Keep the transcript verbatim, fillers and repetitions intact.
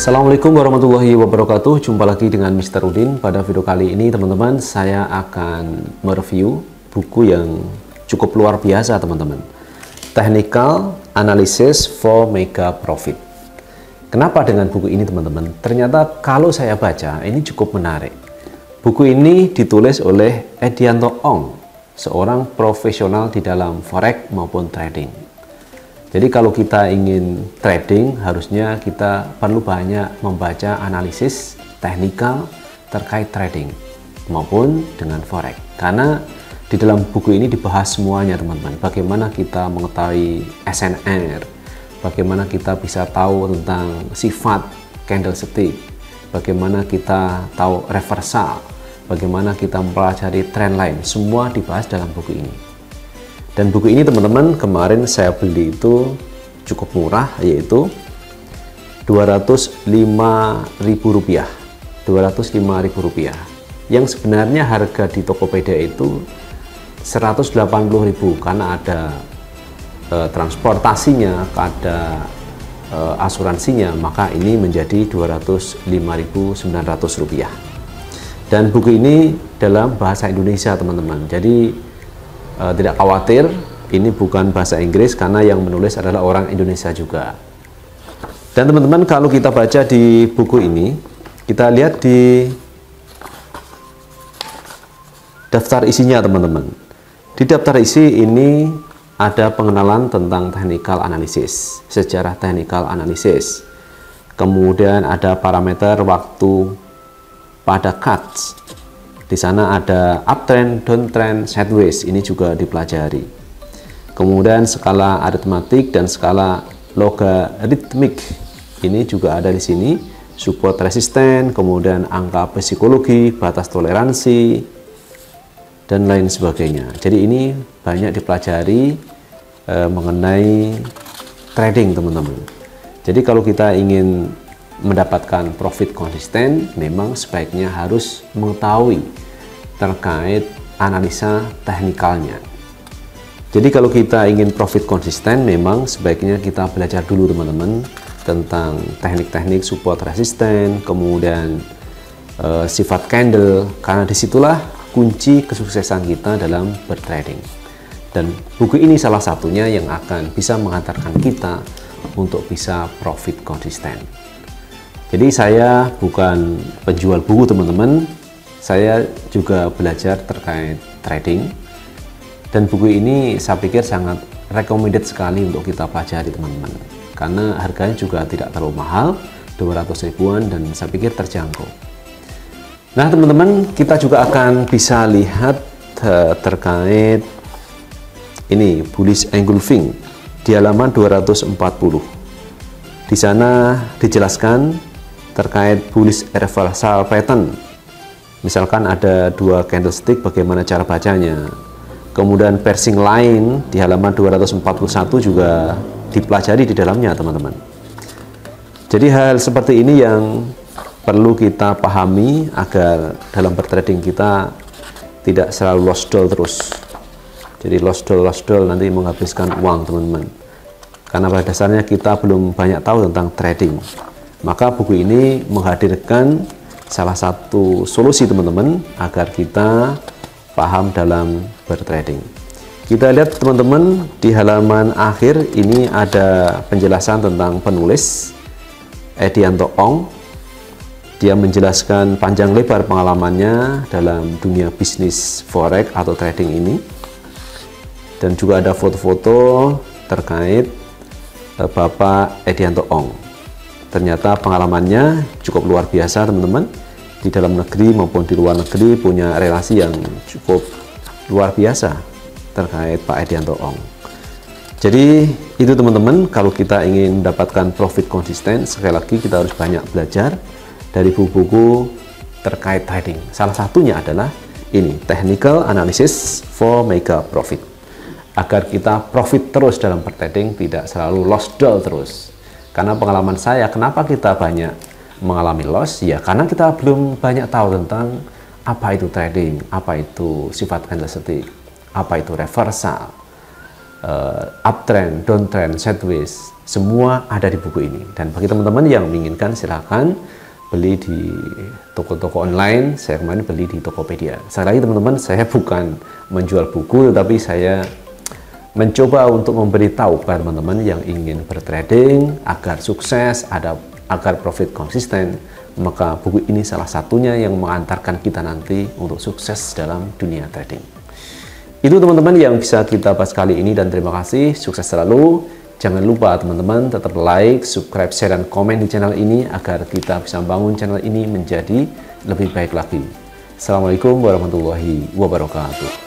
Assalamualaikum warahmatullahi wabarakatuh. Jumpa lagi dengan Mister Udin. Pada video kali ini teman-teman, saya akan mereview buku yang cukup luar biasa teman-teman. Technical Analysis for Mega Profit. Kenapa dengan buku ini teman-teman? Ternyata kalau saya baca ini cukup menarik. Buku ini ditulis oleh Edianto Ong, seorang profesional di dalam forex maupun trading. Jadi kalau kita ingin trading, harusnya kita perlu banyak membaca analisis teknikal terkait trading maupun dengan forex. Karena di dalam buku ini dibahas semuanya teman-teman. Bagaimana kita mengetahui S N R, bagaimana kita bisa tahu tentang sifat candlestick, bagaimana kita tahu reversal, bagaimana kita mempelajari trend line, semua dibahas dalam buku ini. Dan buku ini teman-teman kemarin saya beli itu cukup murah, yaitu dua ratus lima ribu rupiah. dua ratus lima ribu rupiah. Yang sebenarnya harga di Tokopedia itu seratus delapan puluh ribu karena ada e, transportasinya, ada e, asuransinya, maka ini menjadi dua ratus lima ribu sembilan ratus rupiah. Dan buku ini dalam bahasa Indonesia teman-teman. Jadi Uh, tidak khawatir, ini bukan bahasa Inggris karena yang menulis adalah orang Indonesia juga. Dan teman-teman, kalau kita baca di buku ini, kita lihat di daftar isinya teman-teman. Di daftar isi ini ada pengenalan tentang technical analysis, sejarah technical analysis. Kemudian ada parameter waktu pada cuts. Di sana ada uptrend, downtrend, sideways, ini juga dipelajari. Kemudian skala aritmatik dan skala logaritmik, ini juga ada di sini. Support resisten, kemudian angka psikologi, batas toleransi, dan lain sebagainya. Jadi ini banyak dipelajari e, mengenai trading teman-teman. Jadi kalau kita ingin mendapatkan profit konsisten, memang sebaiknya harus mengetahui terkait analisa teknikalnya. Jadi kalau kita ingin profit konsisten, memang sebaiknya kita belajar dulu teman-teman tentang teknik-teknik support resisten, kemudian e, sifat candle, karena disitulah kunci kesuksesan kita dalam bertrading. Dan buku ini salah satunya yang akan bisa mengantarkan kita untuk bisa profit konsisten. Jadi saya bukan penjual buku teman-teman, saya juga belajar terkait trading. Dan buku ini saya pikir sangat recommended sekali untuk kita pelajari teman-teman. Karena harganya juga tidak terlalu mahal, dua ratus ribuan, dan saya pikir terjangkau. Nah teman-teman, kita juga akan bisa lihat uh, terkait ini, bullish engulfing di halaman dua ratus empat puluh. Di sana dijelaskan terkait bullish reversal pattern. Misalkan ada dua candlestick, bagaimana cara bacanya. Kemudian parsing line di halaman dua ratus empat puluh satu juga dipelajari di dalamnya teman-teman. Jadi hal seperti ini yang perlu kita pahami agar dalam bertrading kita tidak selalu lost doll terus. Jadi lost doll, lost doll nanti menghabiskan uang teman-teman. Karena pada dasarnya kita belum banyak tahu tentang trading. Maka buku ini menghadirkan salah satu solusi teman-teman agar kita paham dalam bertrading. Kita lihat teman-teman di halaman akhir ini ada penjelasan tentang penulis Edianto Ong. Dia menjelaskan panjang lebar pengalamannya dalam dunia bisnis forex atau trading ini. Dan juga ada foto-foto terkait Bapak Edianto Ong. Ternyata pengalamannya cukup luar biasa teman-teman. Di dalam negeri maupun di luar negeri punya relasi yang cukup luar biasa terkait Pak Edianto Ong. Jadi itu teman-teman, kalau kita ingin mendapatkan profit konsisten, sekali lagi kita harus banyak belajar dari buku-buku terkait trading. Salah satunya adalah ini, Technical Analysis for Mega Profit. Agar kita profit terus dalam bertrading, tidak selalu lost doll terus. Karena pengalaman saya, kenapa kita banyak mengalami loss? Ya karena kita belum banyak tahu tentang apa itu trading, apa itu sifat candlestick, apa itu reversal, uh, uptrend, downtrend, sideways, semua ada di buku ini. Dan bagi teman-teman yang menginginkan, silahkan beli di toko-toko online. Saya kemarin beli di Tokopedia. Sekali lagi teman-teman, saya bukan menjual buku, tetapi saya mencoba untuk memberitahu kepada teman-teman yang ingin bertrading agar sukses, ada agar profit konsisten. Maka buku ini salah satunya yang mengantarkan kita nanti untuk sukses dalam dunia trading. Itu teman-teman yang bisa kita bahas kali ini, dan terima kasih, sukses selalu. Jangan lupa teman-teman tetap like, subscribe, share, dan komen di channel ini agar kita bisa membangun channel ini menjadi lebih baik lagi. Assalamualaikum warahmatullahi wabarakatuh.